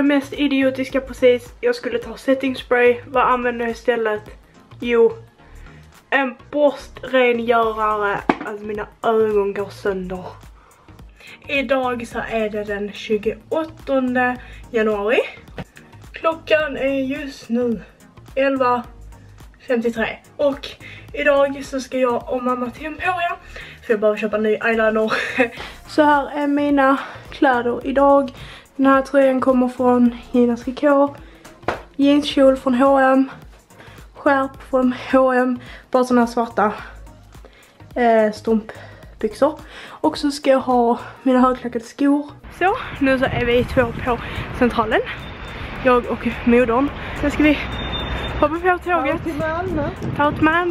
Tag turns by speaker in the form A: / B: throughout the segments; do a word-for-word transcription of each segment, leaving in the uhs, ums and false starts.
A: mest idiotiska precis. Jag skulle ta setting spray. Vad använder jag istället? Jo, en borstrengörare. Alltså mina ögon går sönder. Idag så är det den tjugoåttonde januari. Klockan är just nu elva femtiotre. Och idag så ska jag och mamma till Emporia. För jag behöver köpa en ny eyeliner. Så här är mina kläder idag. Den här tröjan kommer från Gina Tricot. Jeanskjol från H och M. Skärp från H och M. Bara såna här svarta eh, strumpbyxor. Och så ska jag ha mina högklackade skor. Så, nu så är vi två på Centralen. Jag och modern. Sen ska vi hoppa på tåget. Ta till Malmö. Ta till Malmö.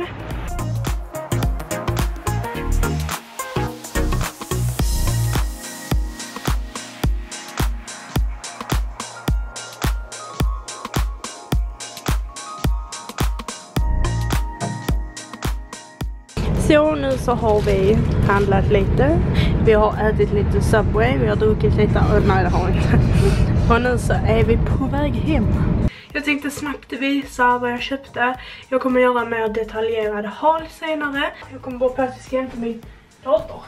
A: Så nu så har vi handlat lite. Vi har ätit lite Subway. Vi har druckit lite öl. Nej, det har vi inte. Och nu så är vi på väg hem. Jag tänkte snabbt visa vad jag köpte. Jag kommer göra mer detaljerade haul senare. Jag kommer bara på att jag ska hämta min dator.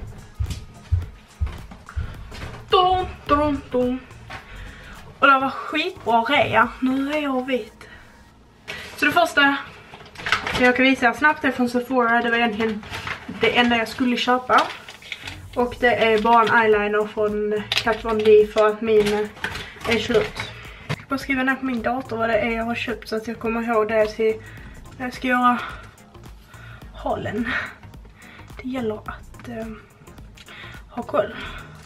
A: Dum, dum, dum. Och det var skitbra rea. Nu är jag vit. Så det första jag kan visa snabbt är från Sephora. Det var egentligen det enda jag skulle köpa. Och det är bara en eyeliner från Kat Von D för att min är slut. Jag ska bara skriva ner på min dator vad det är jag har köpt så att jag kommer ihåg det till när jag ska göra haulen. Det gäller att eh, ha koll.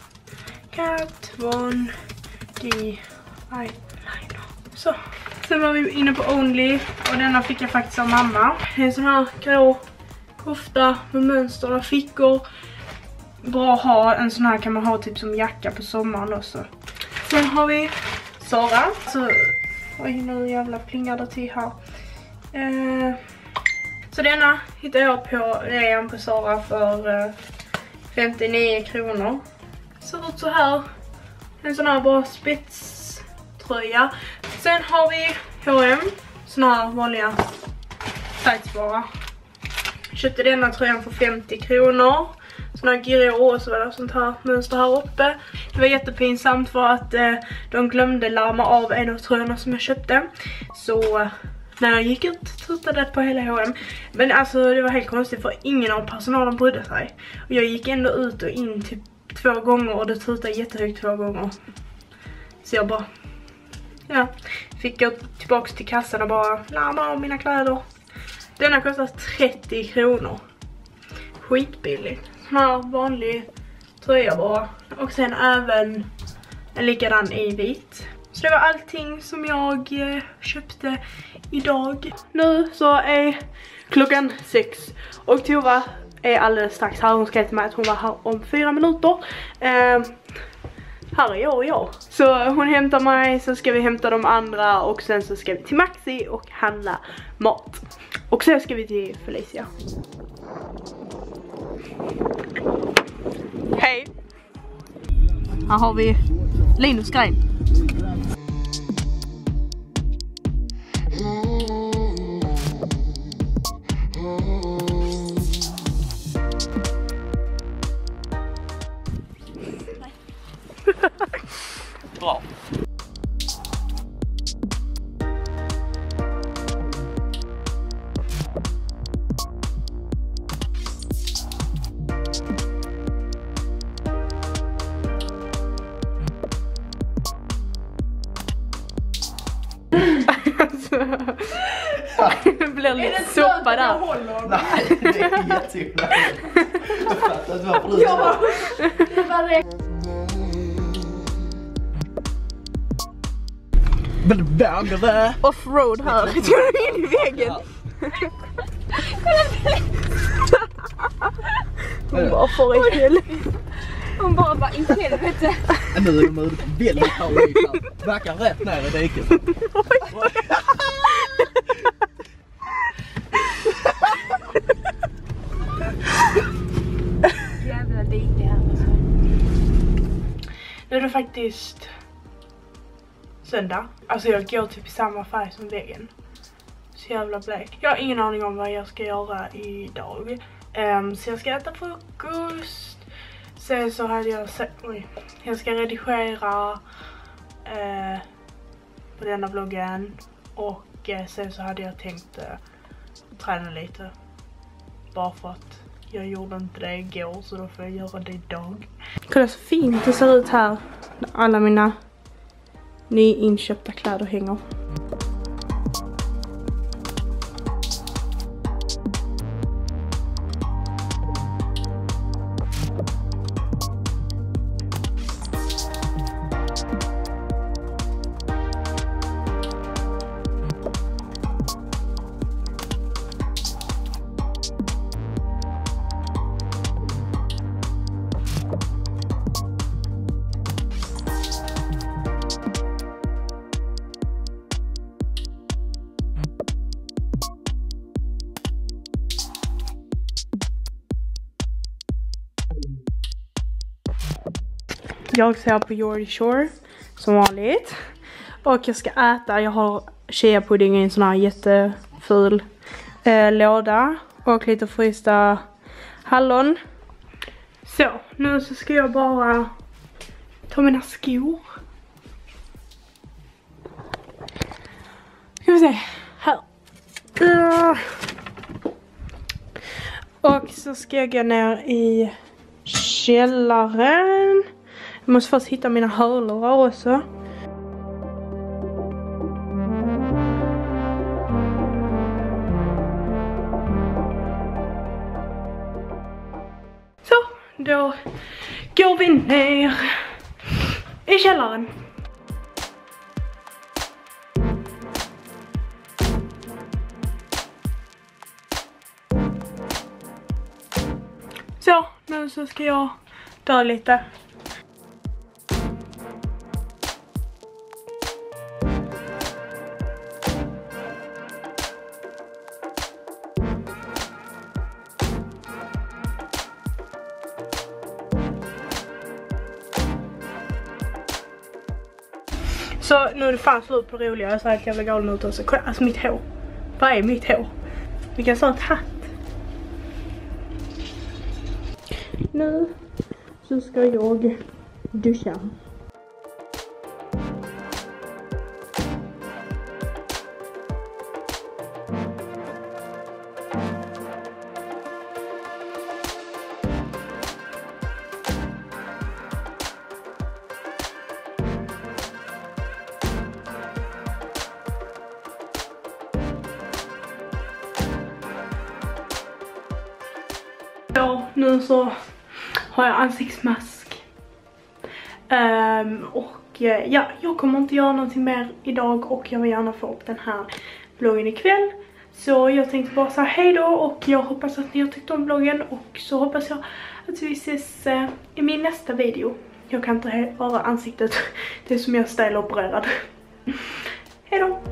A: Kat Von D eyeliner. Så. Sen var vi inne på Only och denna fick jag faktiskt av mamma. En sån här grå kofta med mönster och fickor. Bra att ha, en sån här kan man ha typ som jacka på sommaren också. Sen har vi Zara. Så, oj nu jävla plingar det till här. Eh, så denna hittade jag på rean på Zara för eh, femtionio kronor. Ser ut så här. En sån här bara spetströja. Sen har vi H och M. Såna här vanliga tights bara. Köpte denna tröjan för femtio kronor. Såna här grå och så var det sånt här mönster här uppe. Det var jättepinsamt för att eh, de glömde larma av en av tröjorna som jag köpte. Så eh, när jag gick ut tröttade på hela H och M. Men alltså det var helt konstigt för ingen av personalen brydde sig. Och jag gick ändå ut och in typ två gånger och det tröttade jättehögt två gånger. Så jag bara... Ja, fick jag tillbaka till kassan och bara larma av mina kläder. Denna kostar trettio kronor. Skitbilligt. Sån här vanlig tröja bara. Och sen även en likadan i vit. Så det var allting som jag eh, köpte idag. Nu så är klockan sex. Och Tova är alldeles strax här. Hon ska till mig att hon var här om fyra minuter. Eh, Här är jag och jag. Så hon hämtar mig, så ska vi hämta de andra och sen så ska vi till Maxi och handla mat. Och sen ska vi till Felicia. Hej! Här har vi Linus Grein. Bra. Det blir lite soppa där.
B: Nej, det är jätteilla. Jag fattar att du var brud.
C: Ja, det var rätt.
A: Offroad här. Jag tror in i väggen. Hon bara får i helvete.
C: Hon bara bara i helvete.
B: Nu är de ute väldigt här. Backar rätt ner i diket.
C: Jävla dike här.
A: Nu är det faktiskt söndag. Alltså jag går typ i samma färg som väggen. Så jävla blek. Jag har ingen aning om vad jag ska göra idag. Um, så jag ska äta frukost. Sen så hade jag sett... Oj. Jag ska redigera uh, på denna vloggen. Och uh, sen så hade jag tänkt uh, träna lite. Bara för att jag gjorde inte det igår, så då får jag göra det idag. Kolla så fint det ser ut här. Alla mina nyinköpta kläder hänger. Jag ser på Geordie Shore som vanligt. Och jag ska äta. Jag har chia-pudding i en sån här jätteful eh, låda. Och lite frysta hallon. Så, nu så ska jag bara ta mina skor. Ska vi se. Här. Uh. Och så ska jag gå ner i källaren. Jag måste först hitta mina hörlurar också. Så, då går vi ner i källaren. Så, nu så ska jag dö lite. Så nu är det fan slut på roliga. Jag ser helt jävla galen ut också. Kolla, alltså mitt hår. Vad är mitt hår? Vilken sån hatt. Nu så ska jag duscha. Så nu så har jag ansiktsmask. Um, och uh, ja, jag kommer inte göra någonting mer idag och jag vill gärna få upp den här vloggen ikväll. Så jag tänkte bara säga hej då och jag hoppas att ni har tyckt om vloggen och så hoppas jag att vi ses uh, i min nästa video. Jag kan inte höra ansiktet, det är som jag är stel opererad. Hej då!